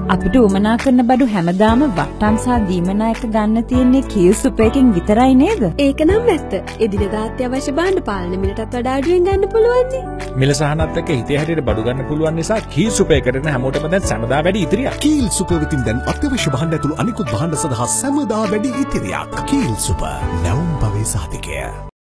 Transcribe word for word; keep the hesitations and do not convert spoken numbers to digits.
අපිට උමනා කරන බඩු හැමදාම වට්ටම් සහ දීමනා එක ගන්න තියෙන්නේ කීල් සුප් එකකින් විතරයි නේද? ඒක නම් ඇත්ත. එදිනෙදා අත්‍යවශ්‍ය භාණ්ඩ පාලන මිලටත් වඩා අඩුවෙන් ගන්න පුළුවන් නේ. මිල සහනත් එක්ක හිතේ හැටියට බඩු ගන්න පුළුවන් නිසා කීල් සුප් එකකට හැමෝටම දැන් සැමදා වැඩි ඉතිරියක්. කීල් සුප් වෙතින් දැන් අත්‍යවශ්‍ය භාණ්ඩ ඇතුළු අනිකුත් භාණ්ඩ සඳහා සැමදා වැඩි ඉතිරියක්. කීල් සුප් නැවුම් භවයේ සහතිකය.